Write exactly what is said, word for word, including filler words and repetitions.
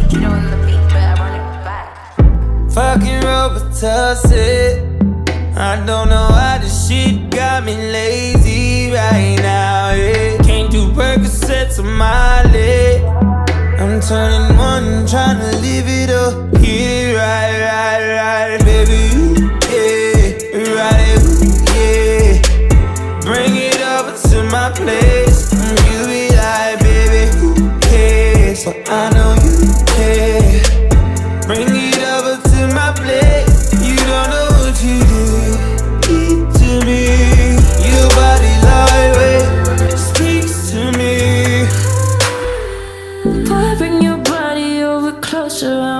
You know I'm the beat, but I run it back. Fucking Robitussin. I don't know why this shit got me lazy right now, yeah. Can't do Percocets on my leg. I'm turning one, trying to live it up. Hit it right, right, right, baby, ooh, yeah. Right, ooh, yeah. Bring it over to my place. You be like, baby, who cares? So I know you care. Bring it over to my place. You don't know what you did to me. Your body lightweight speaks to me. Boy, bring your body over closer.